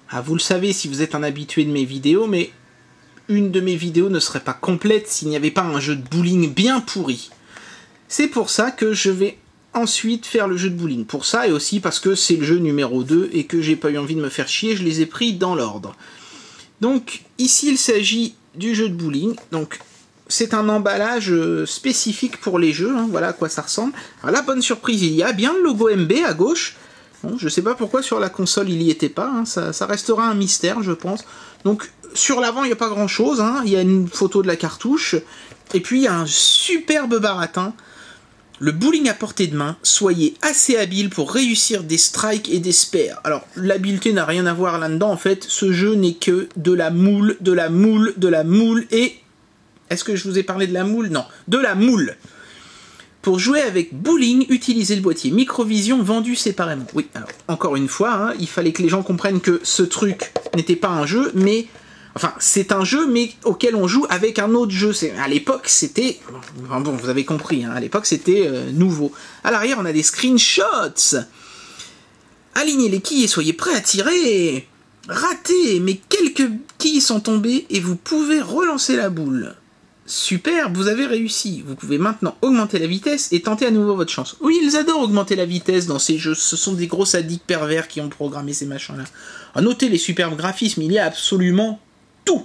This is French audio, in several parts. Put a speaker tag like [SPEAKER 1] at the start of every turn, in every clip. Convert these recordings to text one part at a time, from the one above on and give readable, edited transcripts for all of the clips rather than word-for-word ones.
[SPEAKER 1] Ah, vous le savez si vous êtes un habitué de mes vidéos, mais une de mes vidéos ne serait pas complète s'il n'y avait pas un jeu de bowling bien pourri. C'est pour ça que je vais ensuite faire le jeu de bowling. Pour ça, et aussi parce que c'est le jeu numéro 2 et que j'ai pas eu envie de me faire chier, je les ai pris dans l'ordre. Donc, ici, il s'agit du jeu de bowling. Donc, c'est un emballage spécifique pour les jeux, hein, voilà à quoi ça ressemble. Alors, la bonne surprise, il y a bien le logo MB à gauche. Bon, je sais pas pourquoi sur la console il y était pas, hein, ça restera un mystère, je pense. Donc, sur l'avant, il n'y a pas grand chose, hein. Il y a une photo de la cartouche, et puis il y a un superbe baratin. Le bowling à portée de main, soyez assez habile pour réussir des strikes et des spares. Alors, l'habileté n'a rien à voir là-dedans, en fait, ce jeu n'est que de la moule, de la moule, de la moule, et... Est-ce que je vous ai parlé de la moule? Non, de la moule. Pour jouer avec bowling, utilisez le boîtier Microvision vendu séparément. Oui, alors, encore une fois, hein, il fallait que les gens comprennent que ce truc n'était pas un jeu, mais... Enfin, c'est un jeu, mais auquel on joue avec un autre jeu. À l'époque, c'était... Enfin, bon, vous avez compris, hein, à l'époque, c'était nouveau. À l'arrière, on a des screenshots. Alignez les quilles et soyez prêts à tirer. Raté, mais quelques quilles sont tombées et vous pouvez relancer la boule. Super, vous avez réussi. Vous pouvez maintenant augmenter la vitesse et tenter à nouveau votre chance. Oui, ils adorent augmenter la vitesse dans ces jeux. Ce sont des gros sadiques pervers qui ont programmé ces machins-là. À noter les superbes graphismes, il y a absolument tout.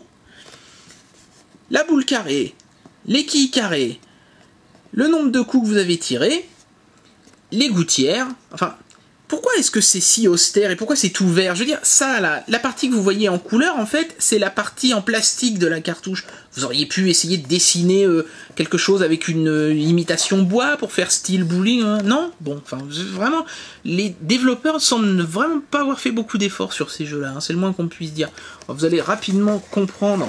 [SPEAKER 1] La boule carrée, les quilles carrées, le nombre de coups que vous avez tirés, les gouttières, enfin... Pourquoi est-ce que c'est si austère et pourquoi c'est tout vert? Je veux dire, ça, là, la partie que vous voyez en couleur, en fait, c'est la partie en plastique de la cartouche. Vous auriez pu essayer de dessiner quelque chose avec une imitation bois pour faire style bowling, hein? Non? Bon, enfin, vraiment, les développeurs semblent vraiment pas avoir fait beaucoup d'efforts sur ces jeux-là, hein, c'est le moins qu'on puisse dire. Alors, vous allez rapidement comprendre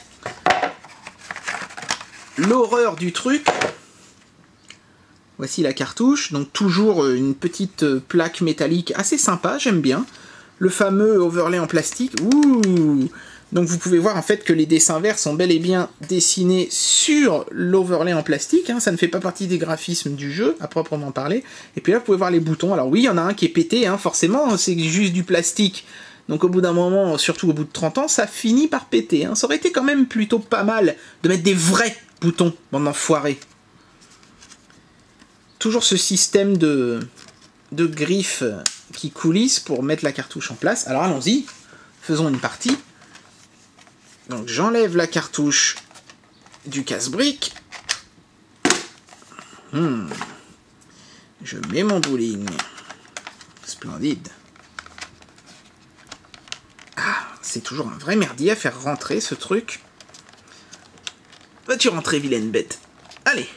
[SPEAKER 1] l'horreur du truc. Voici la cartouche, donc toujours une petite plaque métallique assez sympa, j'aime bien. Le fameux overlay en plastique, ouh. Donc vous pouvez voir en fait que les dessins verts sont bel et bien dessinés sur l'overlay en plastique, hein. Ça ne fait pas partie des graphismes du jeu, à proprement parler. Et puis là vous pouvez voir les boutons, alors oui il y en a un qui est pété, hein, forcément, c'est juste du plastique. Donc au bout d'un moment, surtout au bout de 30 ans, ça finit par péter, hein. Ça aurait été quand même plutôt pas mal de mettre des vrais boutons, bande d'enfoirés. Toujours ce système de griffes qui coulissent pour mettre la cartouche en place. Alors allons-y, faisons une partie. Donc j'enlève la cartouche du casse-brique. Je mets mon bowling. Splendide. Ah, c'est toujours un vrai merdier à faire rentrer ce truc. Vas-tu rentrer, vilaine bête? Allez.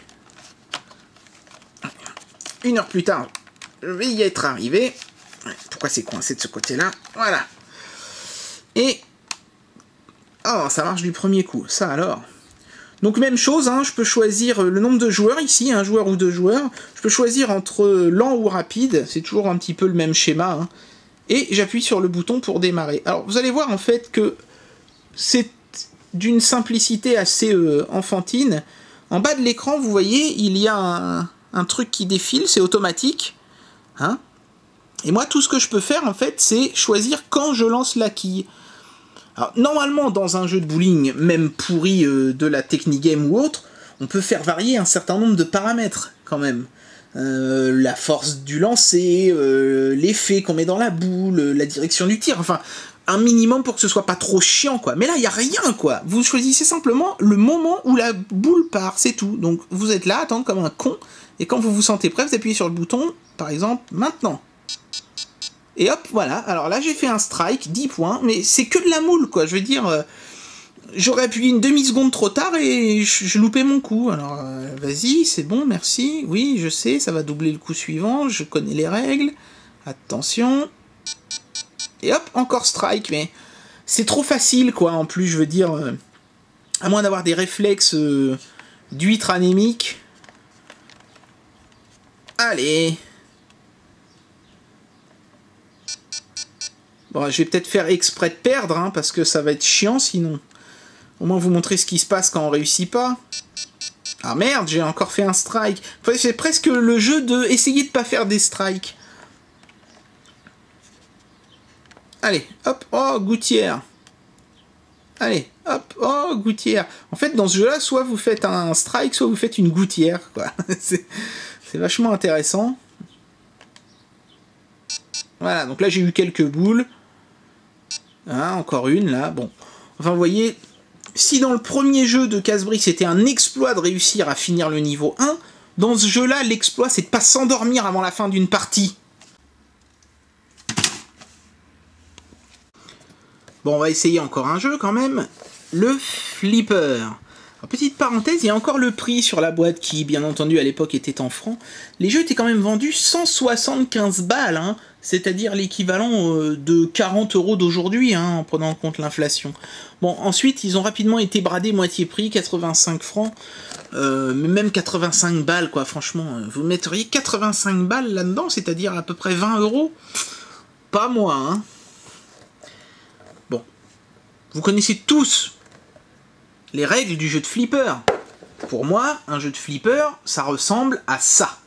[SPEAKER 1] 1 heure plus tard, je vais y être arrivé. Pourquoi c'est coincé de ce côté-là? Voilà. Et... Oh, ça marche du premier coup. Ça alors. Donc même chose, hein, je peux choisir le nombre de joueurs ici, un joueur ou 2 joueurs. Je peux choisir entre lent ou rapide. C'est toujours un petit peu le même schéma. Hein. Et j'appuie sur le bouton pour démarrer. Alors vous allez voir en fait que c'est d'une simplicité assez enfantine. En bas de l'écran, vous voyez, il y a un truc qui défile, c'est automatique, hein. Et moi, tout ce que je peux faire, en fait, c'est choisir quand je lance la quille. Alors, normalement, dans un jeu de bowling, même pourri de la Technigame ou autre, on peut faire varier un certain nombre de paramètres, quand même. La force du lancer, l'effet qu'on met dans la boule, la direction du tir, enfin... un minimum pour que ce soit pas trop chiant, quoi. Mais là, il n'y a rien, quoi. Vous choisissez simplement le moment où la boule part, c'est tout. Donc, vous êtes là, attendre comme un con, et quand vous vous sentez prêt, vous appuyez sur le bouton, par exemple, maintenant. Et hop, voilà. Alors là, j'ai fait un strike, 10 points, mais c'est que de la moule, quoi. Je veux dire, j'aurais appuyé une demi-seconde trop tard et je loupais mon coup. Alors, vas-y, c'est bon, merci. Oui, je sais, ça va doubler le coup suivant, je connais les règles. Attention... Et hop, encore strike, mais c'est trop facile, quoi, en plus, je veux dire, à moins d'avoir des réflexes d'huître anémique. Allez. Bon, je vais peut-être faire exprès de perdre, hein, parce que ça va être chiant, sinon. Au moins, vous montrer ce qui se passe quand on réussit pas. Ah merde, j'ai encore fait un strike. Enfin, c'est presque le jeu de essayer de pas faire des strikes. Allez, hop, oh, gouttière. Allez, hop, oh, gouttière. En fait, dans ce jeu-là, soit vous faites un strike, soit vous faites une gouttière, quoi. C'est vachement intéressant. Voilà, donc là, j'ai eu quelques boules. Hein, encore une, là, bon. Enfin, vous voyez, si dans le premier jeu de Casse-Briques, c'était un exploit de réussir à finir le niveau 1, dans ce jeu-là, l'exploit, c'est de pas s'endormir avant la fin d'une partie. Bon, on va essayer encore un jeu quand même. Le Flipper. Alors, petite parenthèse, il y a encore le prix sur la boîte qui, bien entendu, à l'époque était en francs. Les jeux étaient quand même vendus 175 balles, hein, c'est-à-dire l'équivalent de 40 € d'aujourd'hui, hein, en prenant en compte l'inflation. Bon, ensuite, ils ont rapidement été bradés moitié prix, 85 francs, mais même 85 balles, quoi, franchement. Vous metteriez 85 balles là-dedans, c'est-à-dire à peu près 20 €? Pas moi, hein. Vous connaissez tous les règles du jeu de flipper. Pour moi, un jeu de flipper, ça ressemble à ça.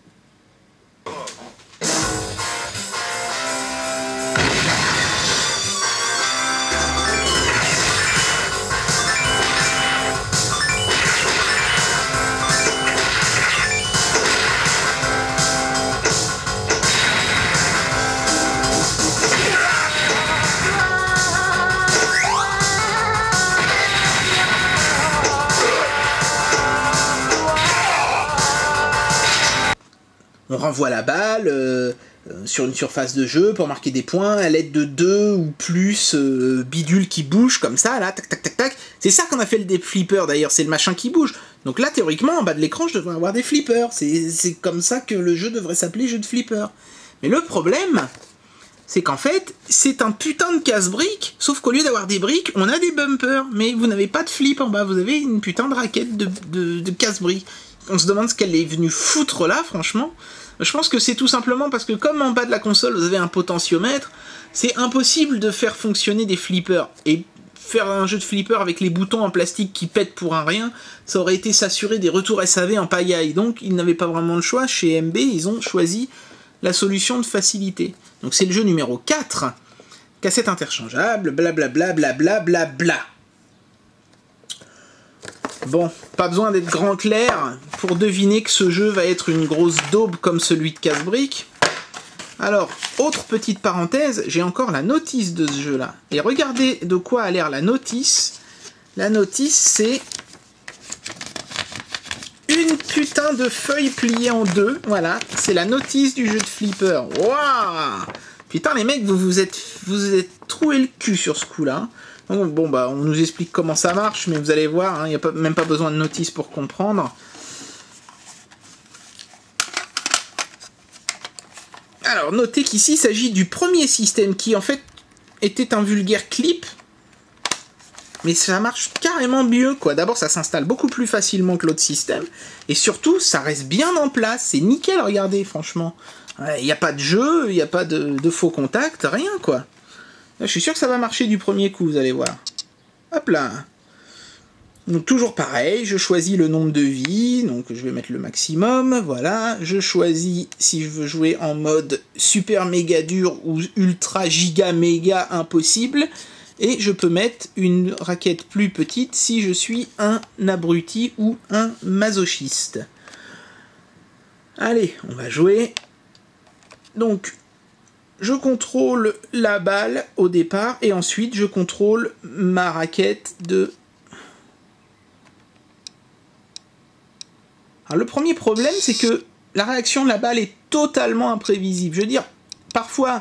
[SPEAKER 1] On renvoie la balle sur une surface de jeu pour marquer des points à l'aide de 2 ou plus bidules qui bougent comme ça, là, tac tac tac tac. C'est ça qu'on a fait le flipper d'ailleurs, c'est le machin qui bouge. Donc là, théoriquement, en bas de l'écran, je devrais avoir des flippers. C'est comme ça que le jeu devrait s'appeler jeu de flipper. Mais le problème, c'est qu'en fait, c'est un putain de casse-briques, sauf qu'au lieu d'avoir des briques, on a des bumpers. Mais vous n'avez pas de flip en bas, vous avez une putain de raquette de casse-briques. On se demande ce qu'elle est venue foutre là, franchement. Je pense que c'est tout simplement parce que comme en bas de la console vous avez un potentiomètre, c'est impossible de faire fonctionner des flippers. Et faire un jeu de flipper avec les boutons en plastique qui pètent pour un rien, ça aurait été s'assurer des retours SAV en pagaille. Donc ils n'avaient pas vraiment le choix. Chez MB, ils ont choisi la solution de facilité. Donc c'est le jeu numéro 4. Cassette interchangeable, blablabla, blablabla, bla. Bon, pas besoin d'être grand clair pour deviner que ce jeu va être une grosse daube comme celui de Casse-Briques. Alors, autre petite parenthèse, j'ai encore la notice de ce jeu-là. Et regardez de quoi a l'air la notice. La notice, c'est une putain de feuille pliée en deux. Voilà, c'est la notice du jeu de flipper. Waouh! Putain, les mecs, vous vous êtes troué le cul sur ce coup-là. Bon, bah, on nous explique comment ça marche, mais vous allez voir, il n'y a même pas besoin de notice pour comprendre. Alors, notez qu'ici, il s'agit du premier système qui, en fait, était un vulgaire clip. Mais ça marche carrément mieux, quoi. D'abord, ça s'installe beaucoup plus facilement que l'autre système. Et surtout, ça reste bien en place. C'est nickel, regardez, franchement. Il n'y a pas de jeu, il n'y a pas de faux contacts, rien, quoi. Là, je suis sûr que ça va marcher du premier coup, vous allez voir. Hop là. Donc toujours pareil, je choisis le nombre de vies, donc je vais mettre le maximum, voilà. Je choisis si je veux jouer en mode super méga dur ou ultra giga méga impossible. Et je peux mettre une raquette plus petite si je suis un abruti ou un masochiste. Allez, on va jouer. Donc, je contrôle la balle au départ et ensuite je contrôle ma raquette de... Alors le premier problème, c'est que la réaction de la balle est totalement imprévisible. Je veux dire, parfois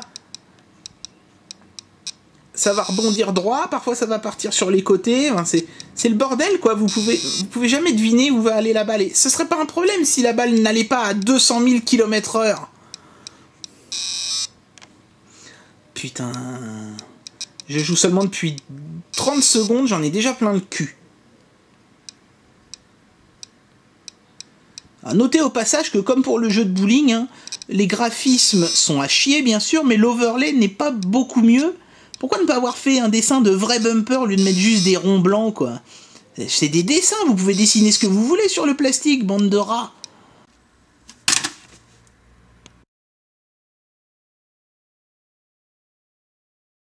[SPEAKER 1] ça va rebondir droit, parfois ça va partir sur les côtés. Enfin, c'est le bordel, quoi. Vous pouvez jamais deviner où va aller la balle. Et ce serait pas un problème si la balle n'allait pas à 200 000 km/h. Putain... Je joue seulement depuis 30 secondes, j'en ai déjà plein le cul. À noter au passage que comme pour le jeu de bowling, hein, les graphismes sont à chier bien sûr, mais l'overlay n'est pas beaucoup mieux. Pourquoi ne pas avoir fait un dessin de vrai bumper au lieu de mettre juste des ronds blancs, quoi? C'est des dessins, vous pouvez dessiner ce que vous voulez sur le plastique, bande de rats.